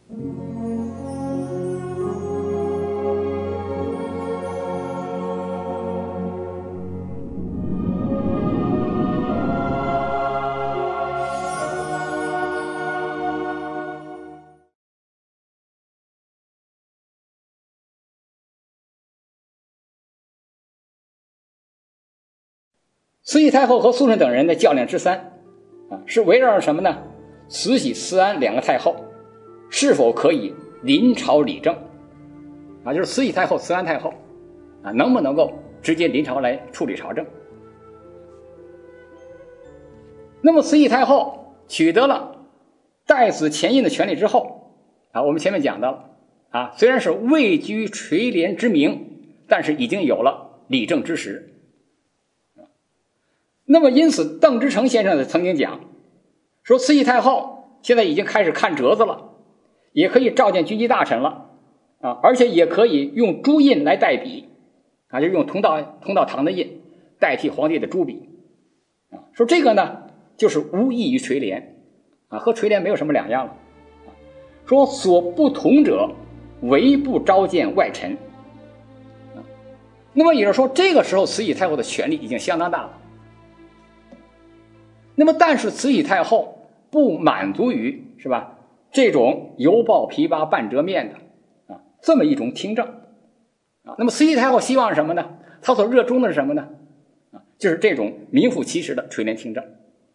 慈禧太后和肃顺等人的较量之三是围绕着什么呢？慈禧、慈安两个太后是否可以临朝理政就是慈禧太后、慈安太后能不能够直接临朝来处理朝政。那么慈禧太后取得了代子前印的权利之后我们前面讲到了虽然是位居垂帘之名，但是已经有了理政之实。那么因此邓之诚先生曾经讲说，慈禧太后现在已经开始看折子了，也可以召见军机大臣了而且也可以用朱印来代笔就用同道堂的印代替皇帝的朱笔说这个呢就是无异于垂帘和垂帘没有什么两样了说所不同者唯不召见外臣那么也就是说这个时候慈禧太后的权力已经相当大了。那么但是慈禧太后不满足于是吧这种犹抱琵琶半遮面的这么一种听政那么慈禧太后希望是什么呢？她所热衷的是什么呢？就是这种名副其实的垂帘听政。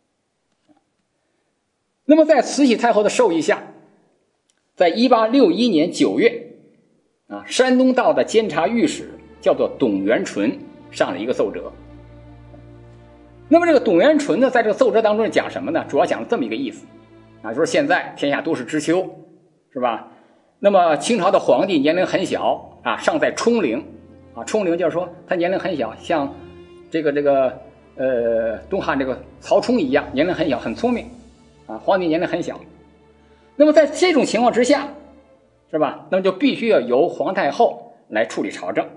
那么在慈禧太后的授意下，在1861年9月山东道的监察御史叫做董元淳上了一个奏折。那么这个董元淳呢，在这个奏折当中讲什么呢？主要讲了这么一个意思就是现在天下都是知秋是吧？那么清朝的皇帝年龄很小尚在冲龄冲龄就是说他年龄很小，像这个东汉这个曹冲一样，年龄很小，很聪明皇帝年龄很小。那么在这种情况之下是吧，那么就必须要由皇太后来处理朝政。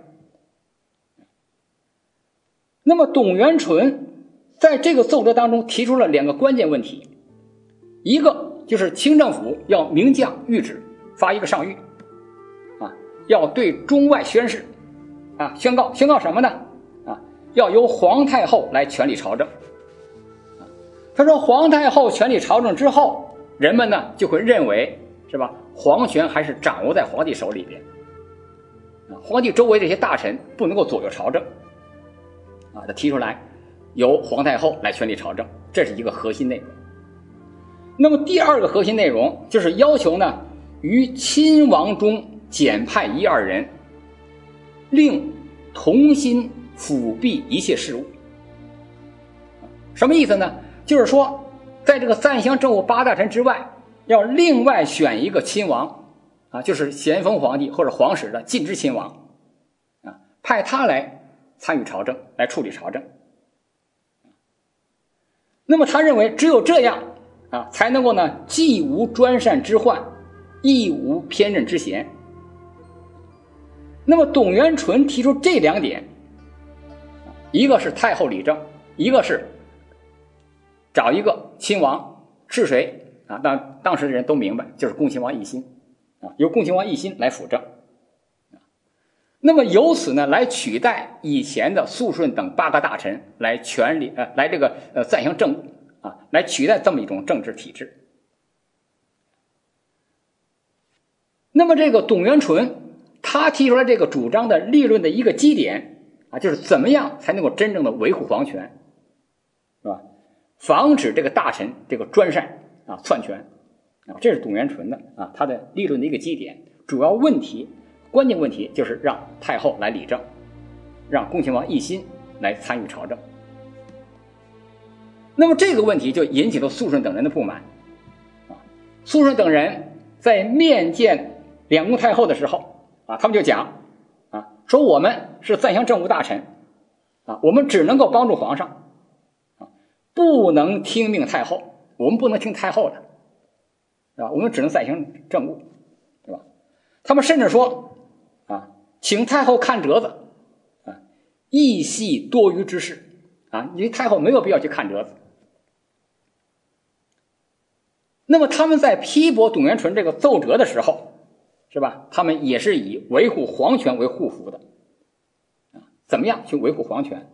那么董元淳在这个奏折当中提出了两个关键问题，一个就是清政府要明降谕旨，发一个上谕要对中外宣誓宣告什么呢？要由皇太后来权理朝政。他说皇太后权理朝政之后，人们呢就会认为是吧，皇权还是掌握在皇帝手里边皇帝周围这些大臣不能够左右朝政他提出来由皇太后来权理朝政，这是一个核心内容。那么第二个核心内容就是要求呢，于亲王中简派1、2人，令同心辅弼一切事务。什么意思呢？就是说在这个赞襄政务8大臣之外，要另外选一个亲王就是咸丰皇帝或者皇室的近支亲王派他来参与朝政，来处理朝政。那么他认为只有这样才能够呢，既无专擅之患，亦无偏任之嫌。那么董元淳提出这两点，一个是太后理政，一个是找一个亲王，是谁当时的人都明白，就是恭亲王奕欣由恭亲王奕欣来辅政。那么由此呢，来取代以前的肃顺等8个大臣来来这个赞襄政务来取代这么一种政治体制。那么这个董元淳他提出来这个主张的立论的一个基点就是怎么样才能够真正的维护皇权，是吧？防止这个大臣这个专擅篡权这是董元淳的他的立论的一个基点。主要问题关键问题就是让太后来理政，让恭亲王奕欣来参与朝政。那么这个问题就引起了肃顺等人的不满肃顺等人在面见两宫太后的时候他们就讲说我们是赞襄政务大臣我们只能够帮助皇上不能听命太后，我们不能听太后的是吧？我们只能赞襄政务，对吧？他们甚至说请太后看折子亦系多余之事你太后没有必要去看折子。 那么他们在批驳董元淳这个奏折的时候，是吧？他们也是以维护皇权为护符的。怎么样去维护皇权？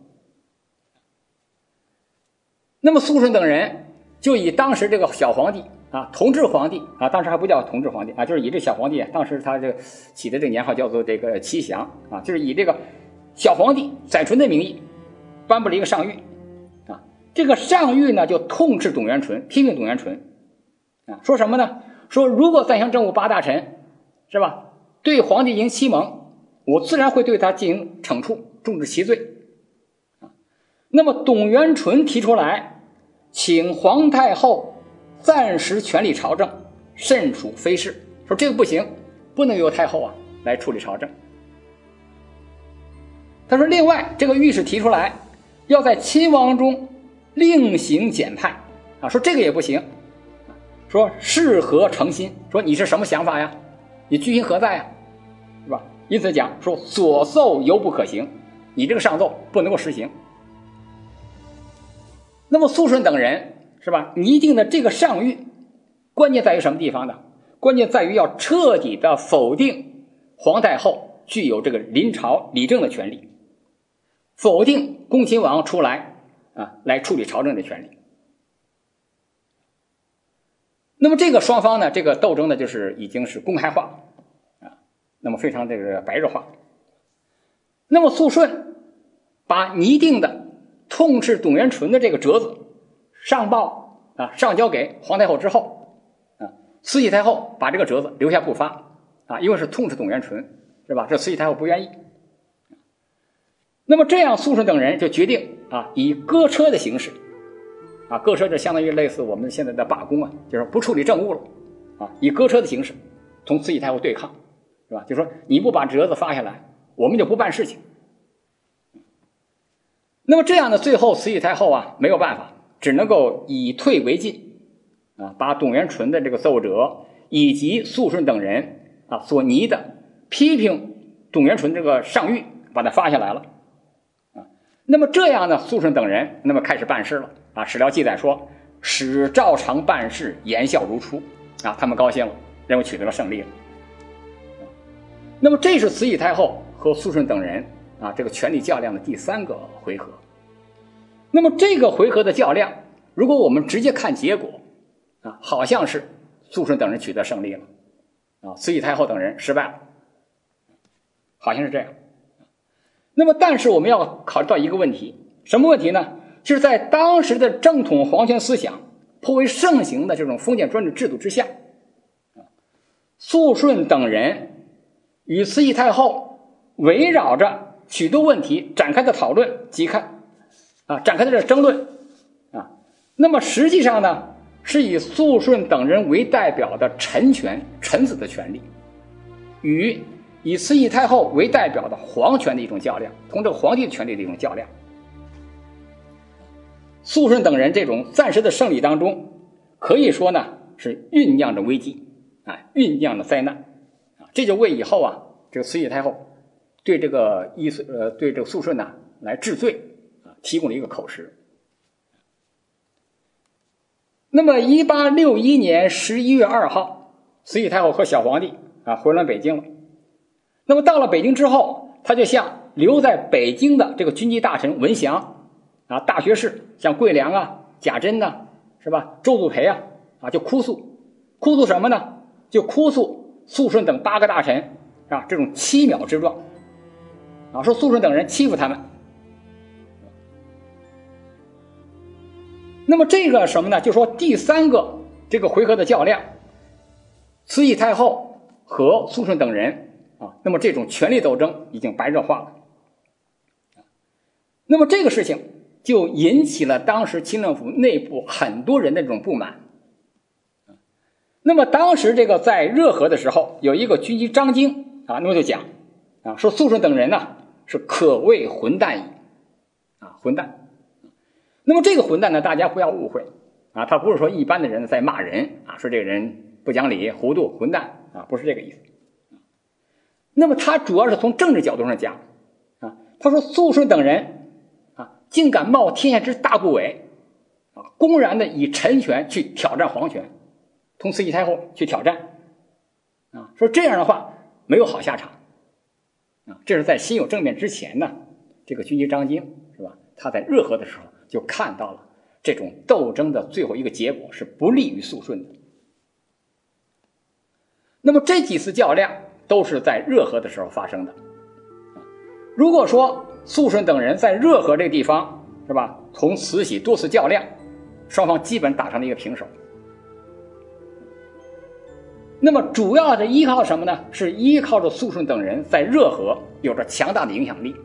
那么肃顺等人就以当时这个小皇帝同治皇帝当时还不叫同治皇帝就是以这小皇帝当时他这个起的这个年号叫做这个祺祥就是以这个小皇帝载淳的名义颁布了一个上谕这个上谕呢就痛斥董元淳，批评董元淳说什么呢？说如果在相政务八大臣是吧对皇帝进行欺蒙，我自然会对他进行惩处，重治其罪。那么董元淳提出来，请皇太后暂时权力朝政，甚属非事，说这个不行，不能由太后来处理朝政。他说另外这个御史提出来，要在亲王中另行简派说这个也不行，说是何诚心，说你是什么想法呀？你居心何在呀？是吧？因此讲说所奏犹不可行，你这个上奏不能够实行。那么肃顺等人是吧拟定的这个上谕，关键在于什么地方呢？关键在于要彻底的否定皇太后具有这个临朝理政的权利，否定恭亲王出来来处理朝政的权利。那么这个双方呢，这个斗争呢，就是已经是公开化那么非常这个白热化。那么肃顺把拟定的痛斥董元淳的这个折子上报上交给皇太后之后慈禧太后把这个折子留下不发因为是痛斥董元淳是吧？这慈禧太后不愿意。那么这样肃顺等人就决定以割车的形式割车就相当于类似我们现在的罢工就是不处理政务了以割车的形式同慈禧太后对抗是吧？就说你不把折子发下来，我们就不办事情。那么这样呢，最后慈禧太后没有办法，只能够以退为进把董元淳的这个奏折以及肃顺等人所拟的批评董元淳这个上谕把它发下来了那么这样呢，肃顺等人那么开始办事了史料记载说使照常办事，言效如初他们高兴了，认为取得了胜利了那么这是慈禧太后和肃顺等人这个权力较量的第3个回合。那么这个回合的较量，如果我们直接看结果好像是肃顺等人取得胜利了慈禧太后等人失败了，好像是这样。那么但是我们要考虑到一个问题，什么问题呢？就是在当时的正统皇权思想颇为盛行的这种封建专制制度之下肃顺等人与慈禧太后围绕着许多问题展开的讨论展开的争论那么实际上呢，是以肃顺等人为代表的臣子的权利与以慈禧太后为代表的皇权的一种较量，同这个皇帝的权利的一种较量。肃顺等人这种暂时的胜利当中，可以说呢是酝酿着危机酝酿着灾难这就为以后这个慈禧太后对这个对这个肃顺来治罪提供了一个口实。那么1861年11月2号，慈禧太后和小皇帝回銮北京了。那么到了北京之后，他就向留在北京的这个军机大臣文祥大学士，像桂良贾珍是吧？周祖培就哭诉什么呢？就哭诉肃顺等8个大臣这种欺渺之状说肃顺等人欺负他们。那么这个什么呢？就说第3个这个回合的较量，慈禧太后和肃顺等人那么这种权力斗争已经白热化了。那么这个事情就引起了当时清政府内部很多人的这种不满。那么当时这个在热河的时候，有一个军机张京那么就讲说肃顺等人是可谓混蛋矣混蛋。那么这个混蛋呢，大家不要误会他不是说一般的人在骂人说这个人不讲理、糊涂、混蛋不是这个意思。那么他主要是从政治角度上讲他说肃顺等人竟敢冒天下之大不韪公然的以臣权去挑战皇权同慈禧太后去挑战啊，说这样的话没有好下场啊。这是在辛酉政变之前呢，这个军机张经是吧？他在热河的时候就看到了这种斗争的最后一个结果是不利于肃顺的。那么这几次较量都是在热河的时候发生的。如果说肃顺等人在热河这个地方是吧，同慈禧多次较量，双方基本打成了一个平手。那么主要的依靠什么呢？是依靠着肃顺等人在热河有着强大的影响力。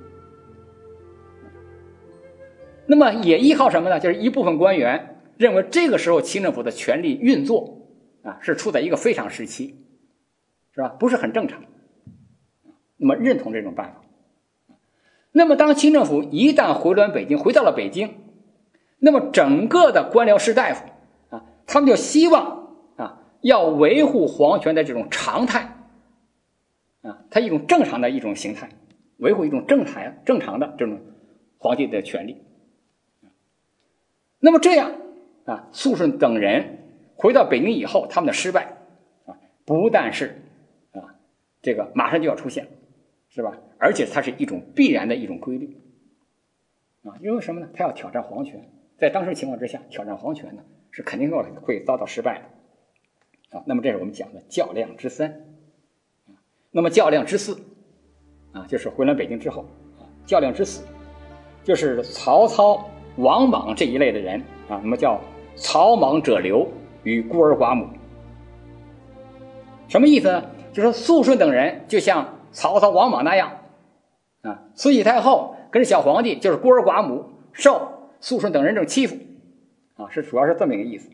那么也依靠什么呢？就是一部分官员认为这个时候清政府的权力运作啊是处在一个非常时期，是吧？不是很正常。那么认同这种办法。那么当清政府一旦回到了北京，那么整个的官僚士大夫啊，他们就希望啊要维护皇权的这种常态啊，它一种正常的一种形态，维护一种正常的这种皇帝的权利。那么这样啊，肃顺等人回到北京以后，他们的失败啊，不但是啊这个马上就要出现，是吧？而且它是一种必然的一种规律啊，因为什么呢？他要挑战皇权，在当时情况之下，挑战皇权呢是肯定会遭到失败的啊。那么这是我们讲的较量之三啊。那么较量之四啊，就是回来北京之后啊，较量之四就是曹操、王莽这一类的人啊，那么叫曹莽者流与孤儿寡母。什么意思呢？就是肃顺等人就像曹操、王莽那样啊，慈禧太后跟小皇帝就是孤儿寡母，受肃顺等人这种欺负啊，主要是这么一个意思。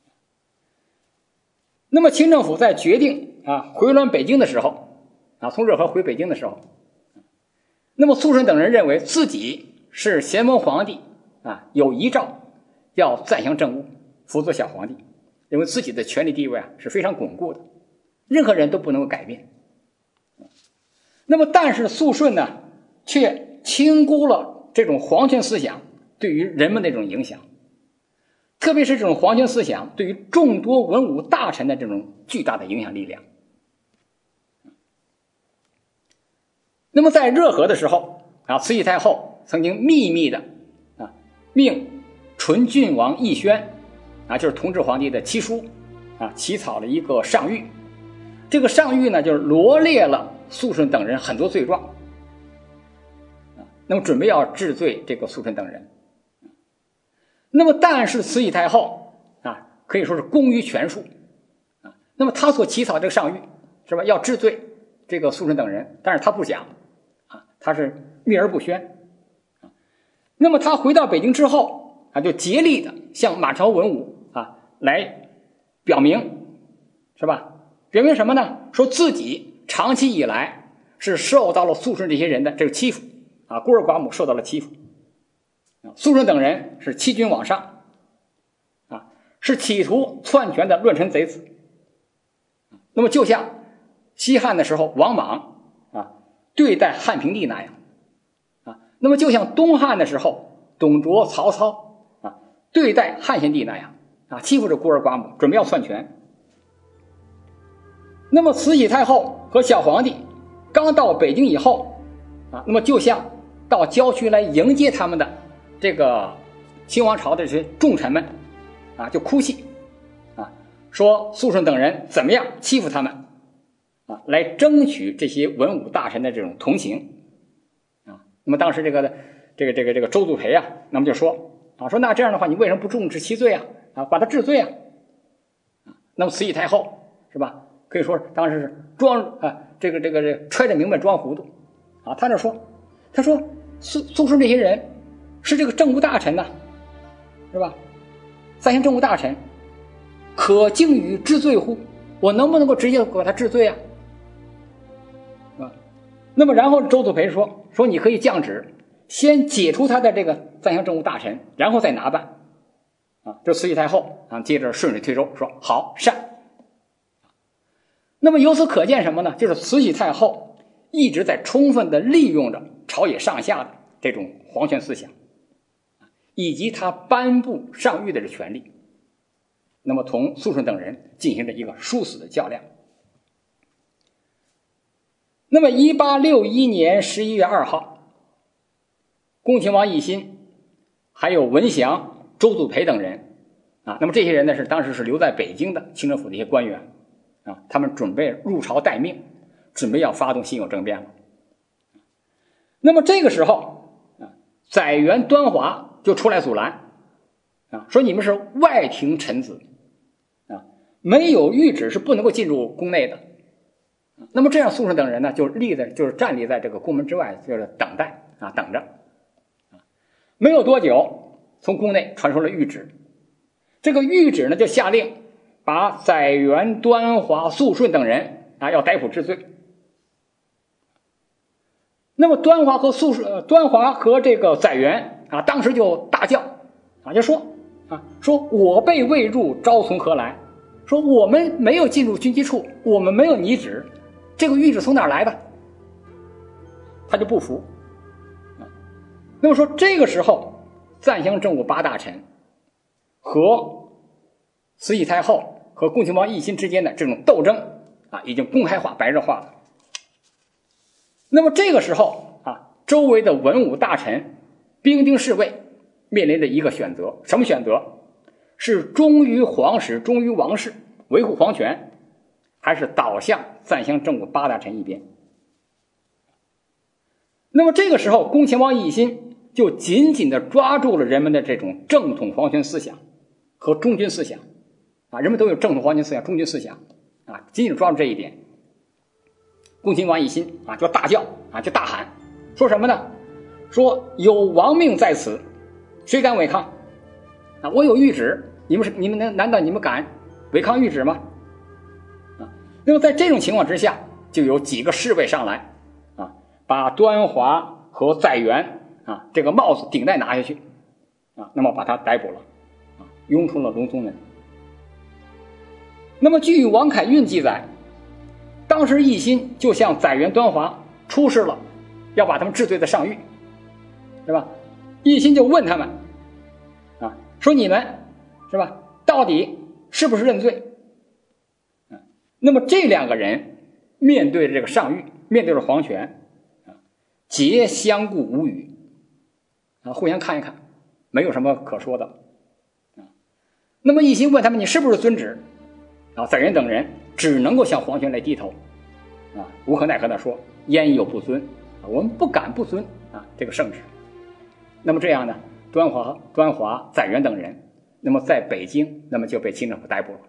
那么清政府在决定啊回銮北京的时候啊，从热河回北京的时候，那么肃顺等人认为自己是咸丰皇帝啊，有遗诏要暂襄政务，辅佐小皇帝，认为自己的权力地位啊是非常巩固的，任何人都不能够改变。那么但是肃顺呢却轻估了这种皇权思想对于人们的这种影响，特别是这种皇权思想对于众多文武大臣的这种巨大的影响力量。那么在热河的时候啊，慈禧太后曾经秘密的啊命纯郡王奕轩啊，就是同治皇帝的七叔啊，起草了一个上谕。这个上谕呢，就是罗列了肃顺等人很多罪状啊，那么准备要治罪这个肃顺等人。那么但是慈禧太后啊，可以说是功于权术啊，那么他所起草这个上谕是吧，要治罪这个肃顺等人，但是他不讲啊，他是秘而不宣啊。那么他回到北京之后啊，就竭力的向满朝文武啊来表明，是吧？表明什么呢？说自己长期以来是受到了肃顺这些人的这个欺负啊，孤儿寡母受到了欺负，肃顺等人是欺君罔上啊，是企图篡权的乱臣贼子。那么就像西汉的时候王莽啊对待汉平帝那样啊，那么就像东汉的时候董卓、曹操啊对待汉献帝那样啊，欺负着孤儿寡母，准备要篡权。那么慈禧太后和小皇帝刚到北京以后啊，那么就像到郊区来迎接他们的这个清王朝的这些重臣们啊，就哭泣啊，说肃顺等人怎么样欺负他们啊，来争取这些文武大臣的这种同情啊。那么当时这个周祖培啊，那么就说啊，说那这样的话，你为什么不重治其罪啊？啊，把他治罪啊。那么慈禧太后是吧？可以说当时是装啊，这个揣着明白装糊涂啊。他说肃顺这些人是这个政务大臣呐，是吧？三卿政务大臣，可敬于治罪乎？我能不能够直接把他治罪啊？啊，那么然后周祖培说你可以降旨，先解除他的这个三卿政务大臣，然后再拿办啊。这慈禧太后啊，接着顺水推舟说好善。那么由此可见什么呢？就是慈禧太后一直在充分的利用着朝野上下的这种皇权思想，以及他颁布上谕的这权利， 那么同肃顺等人进行着一个殊死的较量。那么1861年11月2号，恭亲王奕欣还有文祥、周祖培等人那么这些人呢当时是留在北京的清政府的一些官员他们准备入朝待命，准备要发动辛酉政变了。那么这个时候载元、端华就出来阻拦说你们是外廷臣子没有谕旨是不能够进入宫内的。那么这样肃顺等人呢就是站立在这个宫门之外，就是等待等着。没有多久，从宫内传出了谕旨，这个谕旨呢就下令把载元、端华、肃顺等人要逮捕治罪。那么端华和这个载元当时就大叫就说我辈未入，招从何来？说我们没有进入军机处，我们没有拟旨，这个谕旨从哪儿来的？他就不服。那么说这个时候，赞襄政务8大臣和慈禧太后和恭亲王奕欣之间的这种斗争已经公开化、白热化了。那么这个时候周围的文武大臣、兵丁侍卫面临着一个选择，什么选择？是忠于皇室、忠于王室，维护皇权，还是倒向赞襄政务8大臣一边？那么这个时候，恭亲王奕欣就紧紧地抓住了人们的这种正统皇权思想和忠君思想人们都有正统皇权思想、忠君思想紧紧抓住这一点。恭亲王奕欣就大叫就大喊，说什么呢？说有王命在此，谁敢违抗我有谕旨，你们难道你们敢违抗谕旨吗？那么在这种情况之下，就有几个侍卫上来把端华和载元这个帽子顶戴拿下去那么把他逮捕了拥出了隆宗门。那么据王凯运记载，当时奕欣就向载元、端华出示了要把他们治罪的上谕，对吧？奕欣就问他们说你们是吧，到底是不是认罪？那么这两个人面对这个上谕，面对着皇权皆相顾无语互相看一看，没有什么可说的那么奕欣问他们，你是不是遵旨？载元等人只能够向皇权来低头无可奈何地说，焉有不遵我们不敢不遵这个圣旨。那么这样呢，端华、载元等人那么在北京那么就被清政府逮捕了。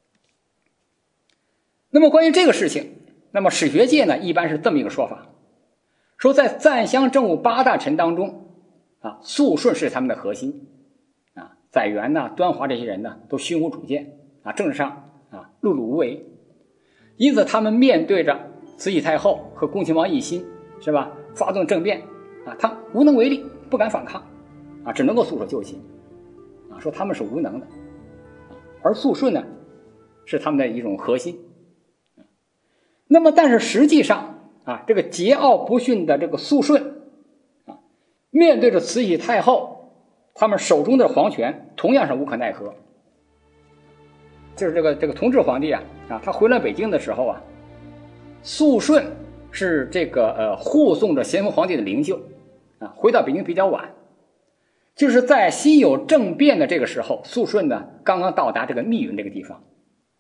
那么关于这个事情，那么史学界呢一般是这么一个说法，说在赞襄政务8大臣当中肃顺是他们的核心载元端华这些人呢都胸无主见政治上碌碌无为，因此他们面对着慈禧太后和恭亲王奕欣是吧发动政变他无能为力，不敢反抗只能够束手就擒说他们是无能的而肃顺呢是他们的一种核心。那么但是实际上这个桀骜不驯的这个肃顺面对着慈禧太后他们手中的皇权同样是无可奈何。就是这个同治皇帝他回来北京的时候肃顺是这个护送着咸丰皇帝的灵柩回到北京比较晚，就是在辛酉政变的这个时候，肃顺呢刚刚到达这个密云这个地方。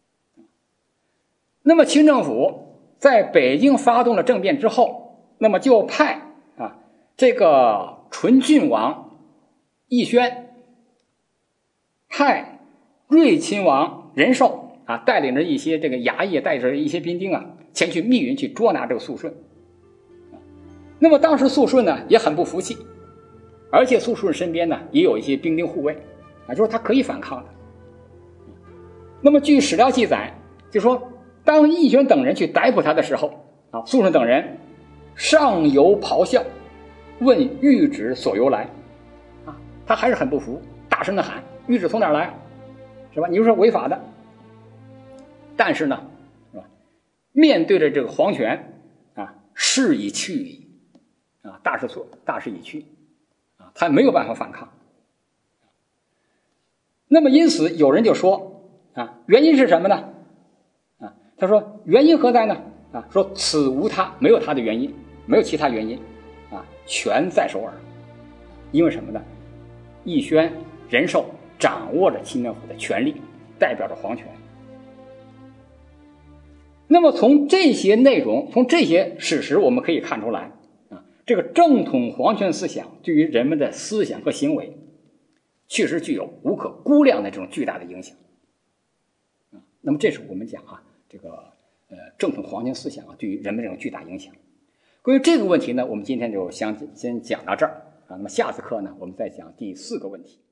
那么清政府在北京发动了政变之后，那么就派这个纯郡王奕轩，派睿亲王仁寿带领着一些这个衙役，带着一些兵丁前去密云去捉拿这个肃顺。那么当时肃顺呢也很不服气，而且肃顺身边呢也有一些兵丁护卫就是他可以反抗的。那么据史料记载，就说当奕轩等人去逮捕他的时候肃顺等人上游咆哮，问谕旨所由来他还是很不服，大声的喊谕旨从哪儿来是吧？你说是违法的。但是呢是吧，面对着这个皇权事已去矣大势已去他没有办法反抗。那么因此有人就说啊，原因是什么呢？啊，他说原因何在呢？啊，说此无他，没有他的原因，没有其他原因，啊，权在手耳。因为什么呢？义宣仁寿掌握着清政府的权力，代表着皇权。那么从这些内容，从这些史实，我们可以看出来，啊，这个正统皇权思想对于人们的思想和行为，确实具有无可估量的这种巨大的影响。那么这是我们讲这个正统皇权思想对于人们这种巨大影响。关于这个问题呢，我们今天就先讲到这儿啊。那么下次课呢，我们再讲第4个问题。